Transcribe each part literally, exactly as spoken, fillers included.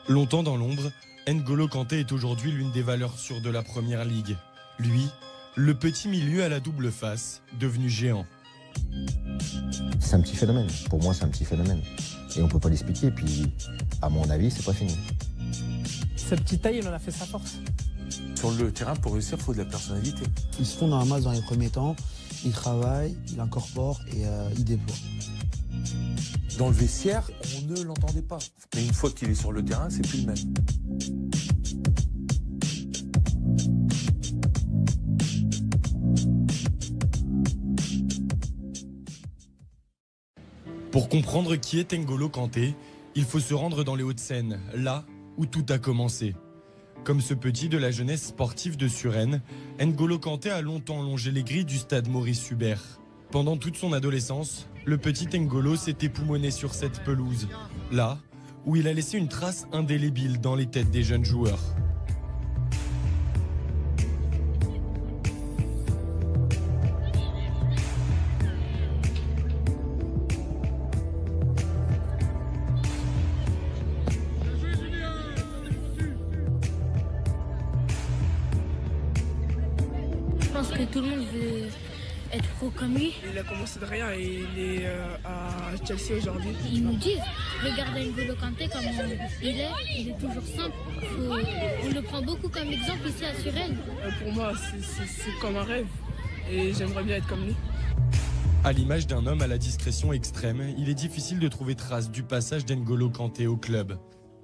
Longtemps dans l'ombre, N'Golo Kanté est aujourd'hui l'une des valeurs sûres de la Première Ligue. Lui, le petit milieu à la double face, devenu géant. C'est un petit phénomène. Pour moi, c'est un petit phénomène. Et on peut pas l'expliquer. Puis, à mon avis, c'est pas fini. Sa petite taille, il en a fait sa force. Sur le terrain, pour réussir, il faut de la personnalité. Il se fond dans la masse dans les premiers temps. Il travaille, il incorpore et euh, il déploie. Dans le vestiaire, on ne l'entendait pas. Mais une fois qu'il est sur le terrain, c'est plus le même. Pour comprendre qui est N'Golo Kanté, il faut se rendre dans les Hauts-de-Seine, là où tout a commencé. Comme ce petit de la jeunesse sportive de Suresnes, N'Golo Kanté a longtemps longé les grilles du stade Maurice Hubert. Pendant toute son adolescence, le petit N'Golo s'est époumoné sur cette pelouse, là où il a laissé une trace indélébile dans les têtes des jeunes joueurs. Je pense que tout le monde veut être pro comme lui. Il a commencé de rien et il est euh, à Chelsea aujourd'hui. Ils nous disent, regardez N'Golo Kanté comme il est, il est toujours simple. Faut, on le prend beaucoup comme exemple ici à Suresnes. Euh, pour moi, c'est comme un rêve et j'aimerais bien être comme lui. À l'image d'un homme à la discrétion extrême, il est difficile de trouver trace du passage d'N'Golo Kanté au club.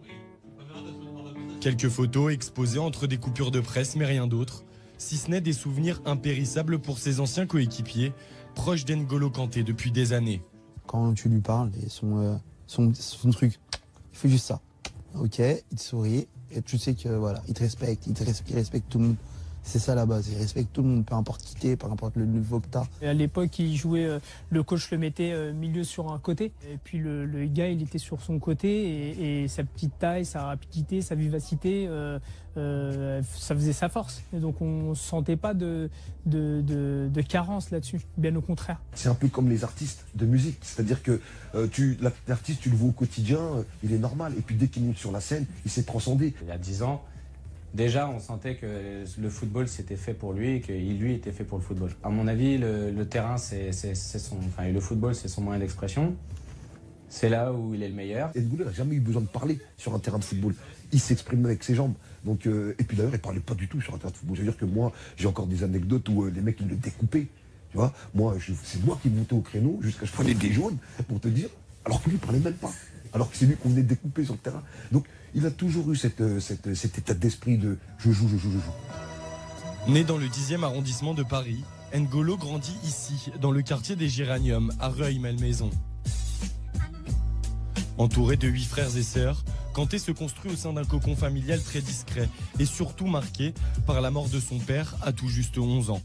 Quelques photos exposées entre des coupures de presse, mais rien d'autre, si ce n'est des souvenirs impérissables pour ses anciens coéquipiers, proches d'N'Golo Kanté depuis des années. Quand tu lui parles, et son, euh, son, son truc, il fait juste ça. Ok, il te sourit, et tu sais que voilà, il te respecte, il, te res il respecte tout le monde. C'est ça la base, il respecte tout le monde, peu importe qui t'es, peu importe le niveau que t'as. À l'époque, il jouait, euh, le coach le mettait euh, milieu sur un côté. Et puis le, le gars, il était sur son côté. Et, et sa petite taille, sa rapidité, sa vivacité, euh, euh, ça faisait sa force. Et donc on ne sentait pas de, de, de, de carence là-dessus, bien au contraire. C'est un peu comme les artistes de musique. C'est-à-dire que euh, l'artiste, tu le vois au quotidien, euh, il est normal. Et puis dès qu'il monte sur la scène, il s'est transcendé. Il y a dix ans, déjà, on sentait que le football c'était fait pour lui et qu'il lui était fait pour le football. À mon avis, le, le terrain, c'est son, enfin, le football, c'est son moyen d'expression. C'est là où il est le meilleur. N'Golo n'a jamais eu besoin de parler sur un terrain de football. Il s'exprime avec ses jambes. Donc, euh, et puis d'ailleurs, il ne parlait pas du tout sur un terrain de football. Je veux dire que moi, j'ai encore des anecdotes où euh, les mecs, ils le découpaient. Tu vois, moi, c'est moi qui montais au créneau jusqu'à je prenais des jaunes pour te dire, alors que lui, il ne parlait même pas. Alors que c'est lui qu'on venait découper sur le terrain. Donc, il a toujours eu cette, cette, cet état d'esprit de je joue, je joue, je joue. Né dans le dixième arrondissement de Paris, N'Golo grandit ici, dans le quartier des Géraniums, à Rueil-Malmaison. Entouré de huit frères et sœurs, Kanté se construit au sein d'un cocon familial très discret et surtout marqué par la mort de son père à tout juste onze ans.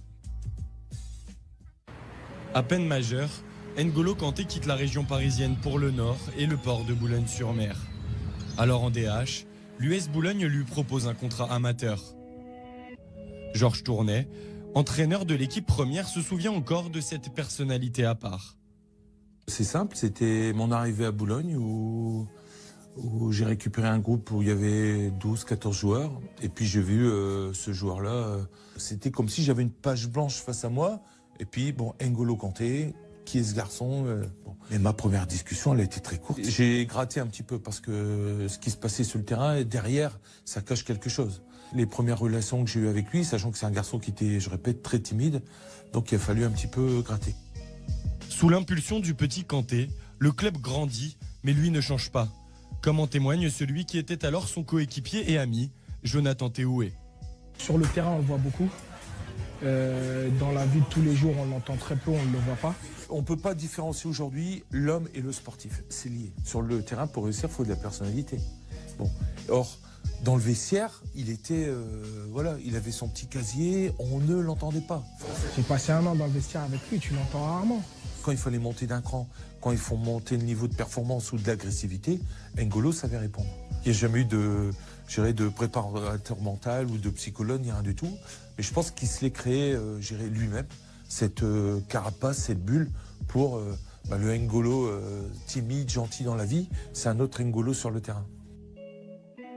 À peine majeur, N'Golo Kanté quitte la région parisienne pour le Nord et le port de Boulogne-sur-Mer. Alors en D H, l'U S Boulogne lui propose un contrat amateur. Georges Tournet, entraîneur de l'équipe première, se souvient encore de cette personnalité à part. C'est simple, c'était mon arrivée à Boulogne où, où j'ai récupéré un groupe où il y avait douze quatorze joueurs. Et puis j'ai vu euh, ce joueur-là, euh, c'était comme si j'avais une page blanche face à moi. Et puis, bon, N'Golo Kanté, qui est ce garçon euh, bon. Et ma première discussion, elle a été très courte. J'ai gratté un petit peu parce que ce qui se passait sur le terrain, derrière, ça cache quelque chose. Les premières relations que j'ai eues avec lui, sachant que c'est un garçon qui était, je répète, très timide, donc il a fallu un petit peu gratter. Sous l'impulsion du petit Kanté, le club grandit, mais lui ne change pas. Comme en témoigne celui qui était alors son coéquipier et ami, Jonathan Théoué. Sur le terrain, on le voit beaucoup. Euh, dans la vie de tous les jours, on l'entend très peu, on ne le voit pas. On ne peut pas différencier aujourd'hui l'homme et le sportif. C'est lié. Sur le terrain, pour réussir, il faut de la personnalité. Bon. Or, dans le vestiaire, il était, euh, voilà, il avait son petit casier, on ne l'entendait pas. J'ai passé un an dans le vestiaire avec lui, tu l'entends rarement. Quand il fallait monter d'un cran, quand il faut monter le niveau de performance ou de l'agressivité, N'Golo savait répondre. Il n'y a jamais eu de, je dirais, de préparateur mental ou de psychologue, ni rien du tout. Mais je pense qu'il se l'est créé, euh, lui-même, cette euh, carapace, cette bulle pour euh, bah, le N'Golo euh, timide, gentil dans la vie. C'est un autre N'Golo sur le terrain.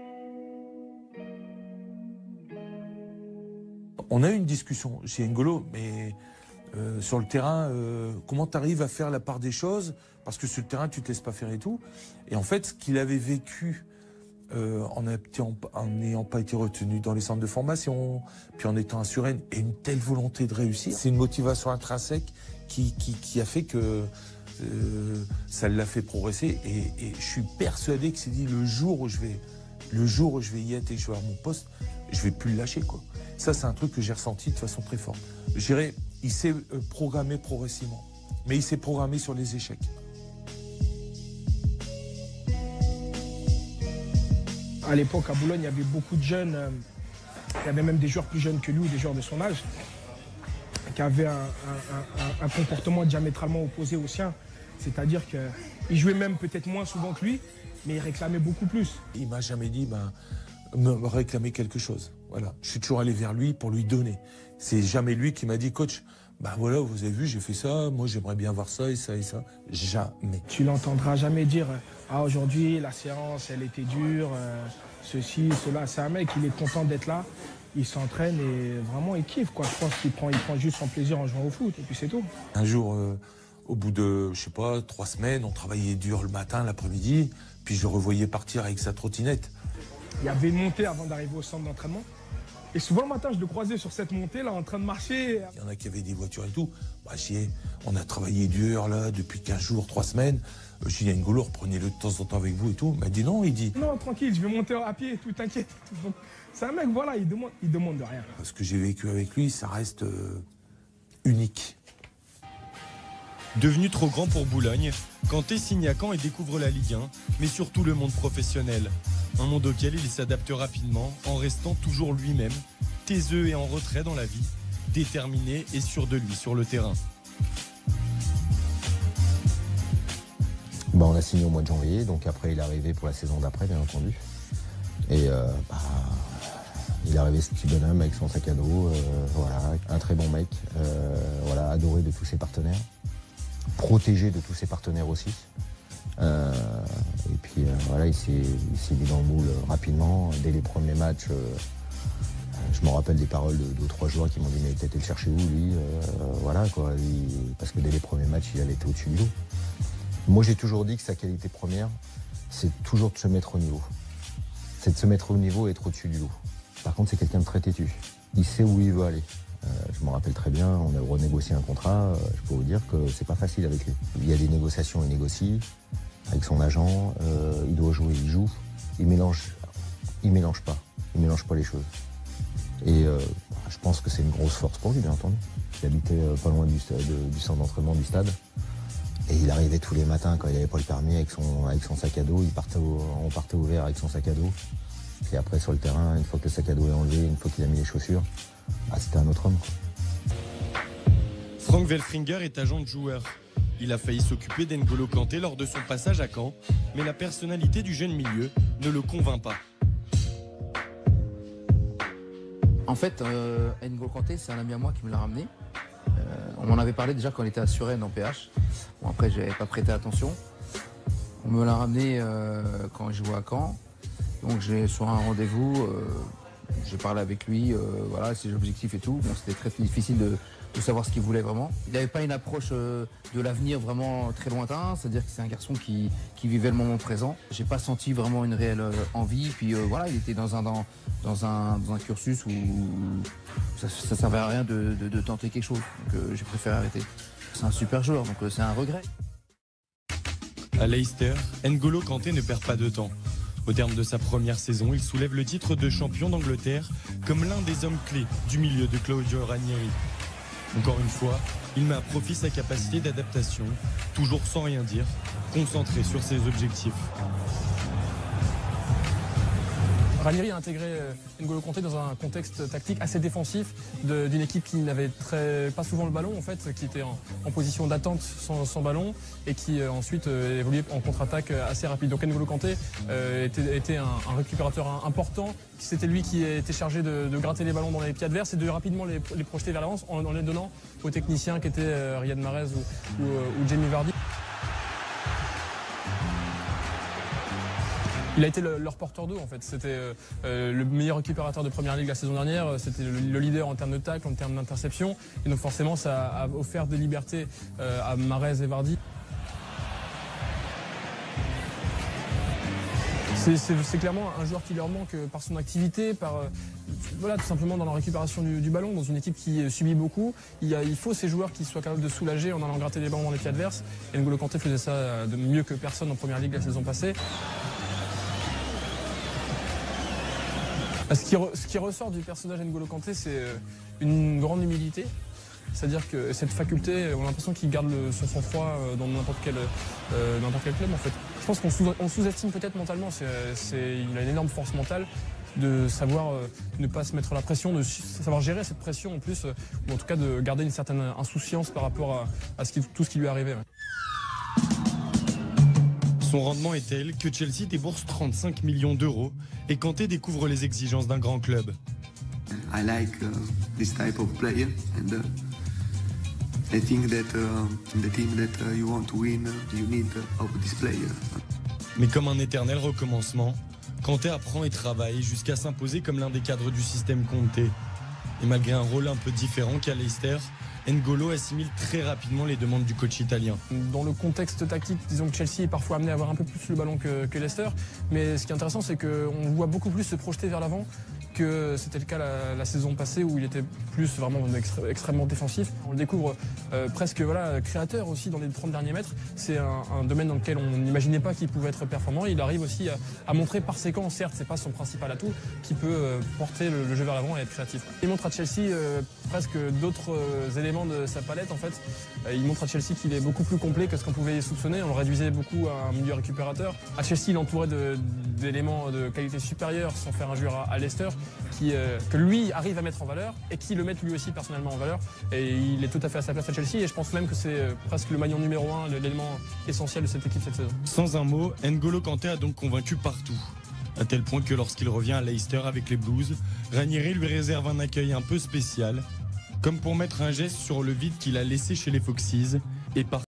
On a eu une discussion chez N'Golo, mais euh, sur le terrain, euh, comment tu arrives à faire la part des choses? Parce que sur le terrain, tu te laisses pas faire et tout. Et en fait, ce qu'il avait vécu euh, en n'ayant pas été retenu dans les centres de formation, puis en étant à Suresnes, et une telle volonté de réussir, c'est une motivation intrinsèque qui, qui, qui a fait que euh, ça l'a fait progresser. Et, et je suis persuadé que c'est dit le jour où je vais, le jour où je vais y être et que je vais avoir mon poste, je vais plus le lâcher, quoi. Ça, c'est un truc que j'ai ressenti de façon très forte. Je dirais, il s'est programmé progressivement, mais il s'est programmé sur les échecs. À l'époque, à Boulogne, il y avait beaucoup de jeunes, euh, il y avait même des joueurs plus jeunes que lui, ou des joueurs de son âge, qui avaient un, un, un, un comportement diamétralement opposé au sien. C'est-à-dire qu'ils jouaient même peut-être moins souvent que lui, mais ils réclamaient beaucoup plus. Il m'a jamais dit, ben, me réclamer quelque chose. Voilà. Je suis toujours allé vers lui pour lui donner. C'est jamais lui qui m'a dit, coach, ben voilà, vous avez vu, j'ai fait ça, moi j'aimerais bien voir ça et ça et ça. Jamais. Tu l'entendras jamais dire, ah aujourd'hui la séance elle était dure, euh, ceci, cela. C'est un mec, il est content d'être là, il s'entraîne et vraiment il kiffe, quoi. Je pense qu'il prend, il prend juste son plaisir en jouant au foot et puis c'est tout. Un jour, euh, au bout de, je sais pas, trois semaines, on travaillait dur le matin, l'après-midi, puis je le revoyais partir avec sa trottinette. Il y avait une montée avant d'arriver au centre d'entraînement. Et souvent le matin, je le croisais sur cette montée là, en train de marcher. Il y en a qui avaient des voitures et tout. Bah, j'y ai, on a travaillé dur là depuis quinze jours, trois semaines. J'ai dit à N'Golo, reprenez-le de temps en temps avec vous et tout. Il m'a dit non, il dit. Non, tranquille, je vais monter à pied et tout, t'inquiète. C'est un mec, voilà, il demande, il demande de rien. Ce que j'ai vécu avec lui, ça reste euh, unique. Devenu trop grand pour Boulogne, Kanté signe à Caen et découvre la Ligue un, mais surtout le monde professionnel. Un monde auquel il s'adapte rapidement en restant toujours lui-même, taiseux et en retrait dans la vie, déterminé et sûr de lui sur le terrain. Bah, on a signé au mois de janvier, donc après il est arrivé pour la saison d'après, bien entendu. Et euh, bah, il est arrivé ce petit bonhomme avec son sac à dos, euh, voilà, un très bon mec, euh, voilà, adoré de tous ses partenaires, protégé de tous ses partenaires aussi. Euh, et puis euh, voilà, il s'est mis dans le moule rapidement. Dès les premiers matchs, euh, je me rappelle des paroles de deux ou trois joueurs qui m'ont dit mais t'as été le chercher où lui, euh, voilà quoi, il, parce que dès les premiers matchs, il avait été au-dessus du lot. Moi j'ai toujours dit que sa qualité première, c'est toujours de se mettre au niveau. C'est de se mettre au niveau et être au-dessus du lot. Par contre, c'est quelqu'un de très têtu. Il sait où il veut aller. Euh, je me rappelle très bien, on a renégocié un contrat, euh, je peux vous dire que c'est pas facile avec lui. Il y a des négociations, il négocie avec son agent, euh, il doit jouer, il joue, il mélange, il mélange pas, il mélange pas les choses. Et euh, je pense que c'est une grosse force pour lui, bien entendu. Il habitait euh, pas loin du, de, du centre d'entraînement du stade. Et il arrivait tous les matins quand il n'avait pas le permis avec son, avec son sac à dos, il partait au, on partait au vert avec son sac à dos. Puis après sur le terrain, une fois que le sac à dos est enlevé, une fois qu'il a mis les chaussures, ah, c'était un autre homme. Frank Velfringer est agent de joueur. Il a failli s'occuper d'N'Golo Kanté lors de son passage à Caen, mais la personnalité du jeune milieu ne le convainc pas. En fait, euh, N'Golo Kanté, c'est un ami à moi qui me l'a ramené. Euh, on m'en avait parlé déjà quand on était à Suresnes en P H. Bon, après, je n'avais pas prêté attention. On me l'a ramené euh, quand je jouais à Caen. Donc, j'ai sur un rendez-vous, euh, j'ai parlé avec lui, euh, voilà, ses objectifs et tout. Bon, c'était très difficile de, de savoir ce qu'il voulait vraiment. Il n'avait pas une approche euh, de l'avenir vraiment très lointain, c'est-à-dire que c'est un garçon qui, qui vivait le moment présent. J'ai pas senti vraiment une réelle euh, envie. Puis euh, voilà, il était dans un, dans, dans un, dans un cursus où ça ne servait à rien de, de, de tenter quelque chose. Donc euh, j'ai préféré arrêter. C'est un super joueur, donc euh, c'est un regret. À Leicester, N'Golo Kanté ne perd pas de temps. Au terme de sa première saison, il soulève le titre de champion d'Angleterre comme l'un des hommes clés du milieu de Claudio Ranieri. Encore une fois, il met à profit sa capacité d'adaptation, toujours sans rien dire, concentré sur ses objectifs. Ranieri a intégré N'Golo Kanté dans un contexte tactique assez défensif d'une équipe qui n'avait très, pas souvent le ballon en fait, qui était en, en position d'attente sans, sans ballon et qui euh, ensuite euh, évoluait en contre-attaque assez rapide. Donc N'Golo Kanté euh, était, était un, un récupérateur important. C'était lui qui était chargé de, de gratter les ballons dans les pieds adverses et de rapidement les, les projeter vers l'avance en, en les donnant aux techniciens qui étaient euh, Riyad Mahrez ou, ou, ou Jamie Vardy. Il a été le, leur porteur d'eau en fait. C'était euh, le meilleur récupérateur de première ligue la saison dernière. C'était le, le leader en termes de tacle, en termes d'interception. Et donc forcément, ça a offert des libertés euh, à Mahrez et Vardy. C'est clairement un joueur qui leur manque par son activité, par euh, voilà, tout simplement dans la récupération du, du ballon, dans une équipe qui subit beaucoup. Il, y a, il faut ces joueurs qui soient capables de soulager en allant gratter des ballons dans les pieds adverses. Et N'Golo Kanté faisait ça de mieux que personne en première ligue la saison passée. Ce qui, re, ce qui ressort du personnage N'Golo Kanté, c'est une grande humilité. C'est-à-dire que cette faculté, on a l'impression qu'il garde le, son sang-froid dans n'importe quel, euh, n'importe quel club en fait. Je pense qu'on sous, sous-estime peut-être mentalement, c'est, c'est, il a une énorme force mentale de savoir euh, ne pas se mettre la pression, de savoir gérer cette pression en plus, euh, ou en tout cas de garder une certaine insouciance par rapport à, à ce qui, tout ce qui lui est arrivé. Ouais. Son rendement est tel que Chelsea débourse trente-cinq millions d'euros et Kanté découvre les exigences d'un grand club. I like uh, this type of player and uh, I think that uh, in the team that uh, you want to win, uh, you need uh, of this player. Mais comme un éternel recommencement, Kanté apprend et travaille jusqu'à s'imposer comme l'un des cadres du système Conte. Et malgré un rôle un peu différent qu'à Leicester, N'Golo assimile très rapidement les demandes du coach italien. Dans le contexte tactique, disons que Chelsea est parfois amené à avoir un peu plus le ballon que, que Leicester, mais ce qui est intéressant, c'est qu'on voit beaucoup plus se projeter vers l'avant que c'était le cas la, la saison passée où il était plus vraiment extré extrêmement défensif. On le découvre euh, presque voilà, créateur aussi dans les trente derniers mètres. C'est un, un domaine dans lequel on n'imaginait pas qu'il pouvait être performant. Il arrive aussi à, à montrer par séquence, certes c'est pas son principal atout, qui peut euh, porter le, le jeu vers l'avant et être créatif. Il montre à Chelsea euh, presque d'autres euh, éléments de sa palette en fait. Euh, il montre à Chelsea qu'il est beaucoup plus complet que ce qu'on pouvait soupçonner. On le réduisait beaucoup à un milieu récupérateur. À Chelsea il entourait d'éléments de, de qualité supérieure sans faire injure à, à Leicester. Qui, euh, que lui arrive à mettre en valeur et qui le met lui aussi personnellement en valeur. Et il est tout à fait à sa place à Chelsea et je pense même que c'est euh, presque le maillon numéro un, l'élément essentiel de cette équipe cette saison. Sans un mot, N'Golo Kanté a donc convaincu partout. À tel point que lorsqu'il revient à Leicester avec les Blues, Ranieri lui réserve un accueil un peu spécial, comme pour mettre un geste sur le vide qu'il a laissé chez les Foxes et par